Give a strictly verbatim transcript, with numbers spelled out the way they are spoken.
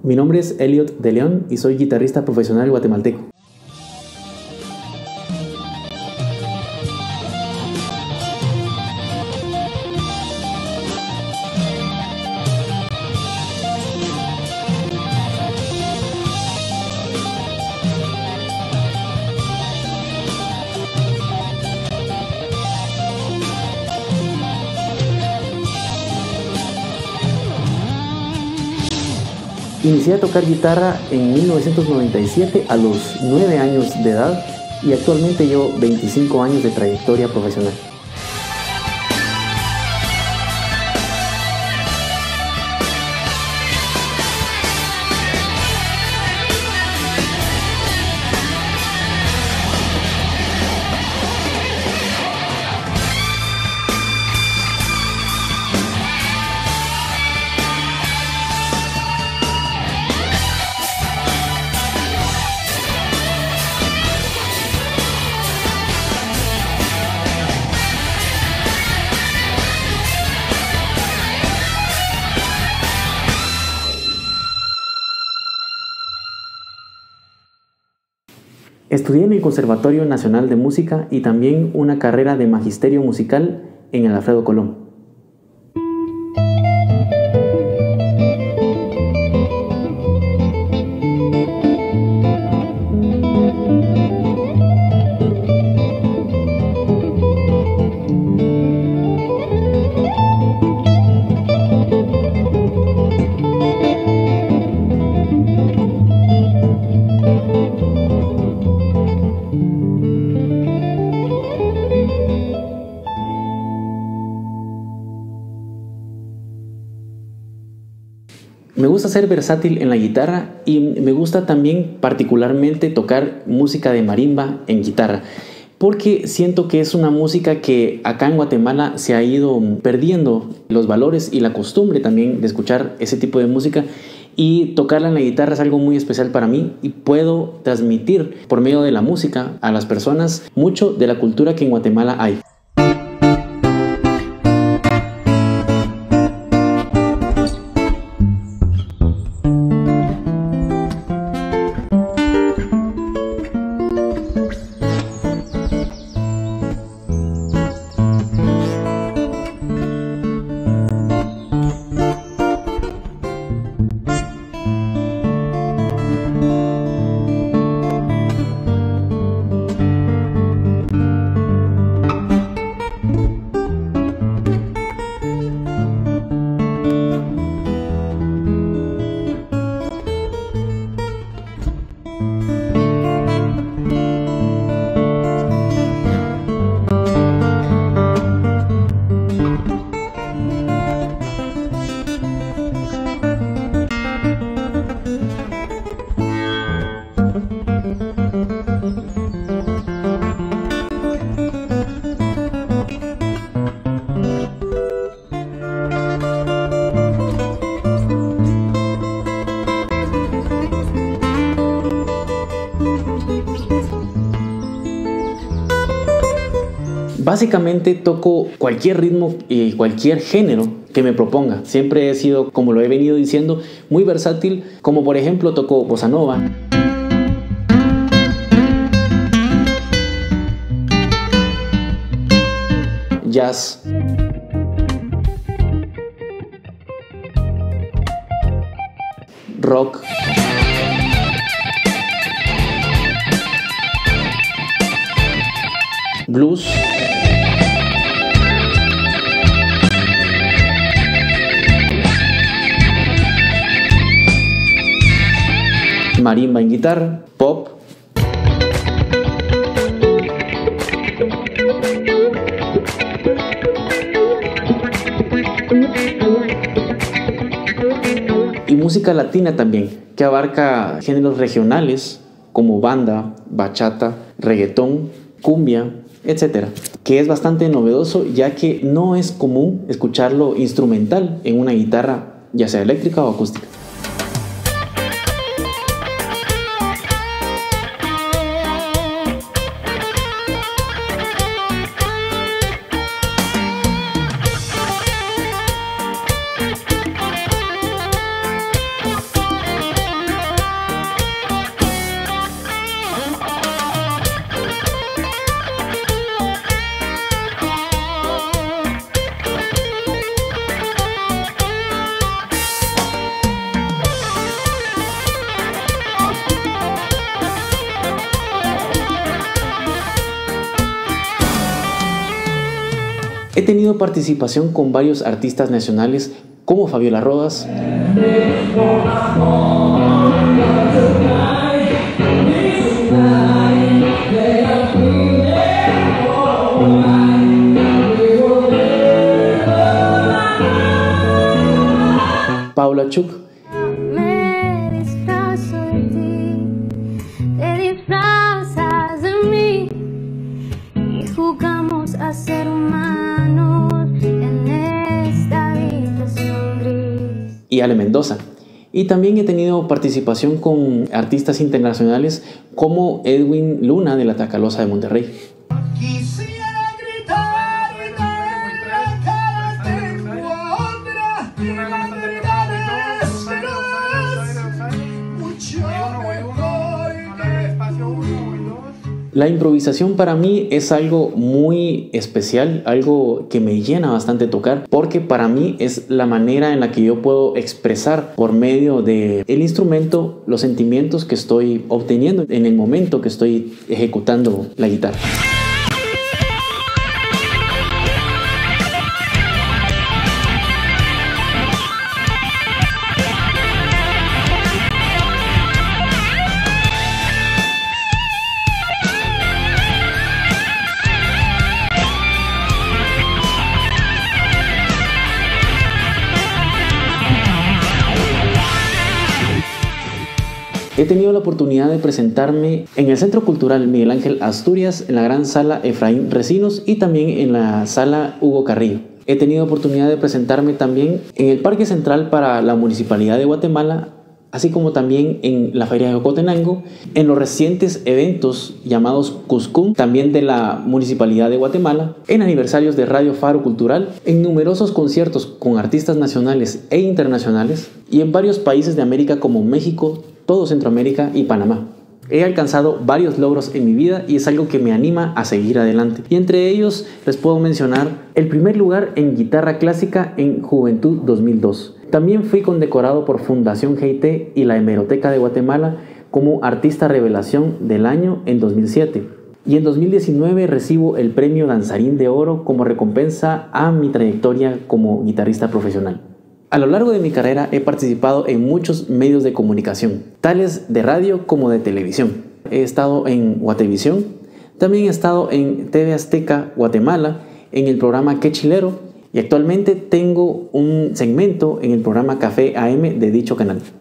Mi nombre es Elliot de León y soy guitarrista profesional guatemalteco. Inicié a tocar guitarra en mil novecientos noventa y siete a los nueve años de edad y actualmente llevo veinticinco años de trayectoria profesional. Estudié en el Conservatorio Nacional de Música y también una carrera de magisterio musical en el Alfredo Colón. Me gusta ser versátil en la guitarra y me gusta también particularmente tocar música de marimba en guitarra, porque siento que es una música que acá en Guatemala se ha ido perdiendo los valores y la costumbre también de escuchar ese tipo de música, y tocarla en la guitarra es algo muy especial para mí y puedo transmitir por medio de la música a las personas mucho de la cultura que en Guatemala hay. Básicamente toco cualquier ritmo y cualquier género que me proponga. Siempre he sido, como lo he venido diciendo, muy versátil, como por ejemplo toco bossa nova, jazz, rock, blues, marimba en guitarra, pop, y música latina también, que abarca géneros regionales como banda, bachata, reggaetón, cumbia, etcétera, que es bastante novedoso ya que no es común escucharlo instrumental en una guitarra, ya sea eléctrica o acústica. He tenido participación con varios artistas nacionales como Fabiola Rodas, Paula Chuk, Me disfrazo de ti, te disfrazas de mí y jugamos a ser humanos en esta habitación gris. y Ale Mendoza. Y también he tenido participación con artistas internacionales como Edwin Luna de la Tacalosa de Monterrey. Quisiera gritar y dar la cara, tengo otra verdades, pero es mucho mejor que tú. La improvisación para mí es algo muy especial, algo que me llena bastante tocar, porque para mí es la manera en la que yo puedo expresar por medio del instrumento los sentimientos que estoy obteniendo en el momento que estoy ejecutando la guitarra. He tenido la oportunidad de presentarme en el Centro Cultural Miguel Ángel Asturias, en la gran sala Efraín Recinos y también en la sala Hugo Carrillo. He tenido oportunidad de presentarme también en el Parque Central para la Municipalidad de Guatemala, así como también en la Feria de Jocotenango, en los recientes eventos llamados Cuscún, también de la Municipalidad de Guatemala, en aniversarios de Radio Faro Cultural, en numerosos conciertos con artistas nacionales e internacionales y en varios países de América como México, todo Centroamérica y Panamá. He alcanzado varios logros en mi vida y es algo que me anima a seguir adelante. Y entre ellos les puedo mencionar el primer lugar en guitarra clásica en Juventud dos mil dos. También fui condecorado por Fundación G I T y la Hemeroteca de Guatemala como Artista Revelación del Año en dos mil siete. Y en dos mil diecinueve recibo el premio Danzarín de Oro como recompensa a mi trayectoria como guitarrista profesional. A lo largo de mi carrera he participado en muchos medios de comunicación, tales de radio como de televisión. He estado en Guatevisión, también he estado en T V Azteca Guatemala, en el programa Qué Chilero, y actualmente tengo un segmento en el programa Café A M de dicho canal.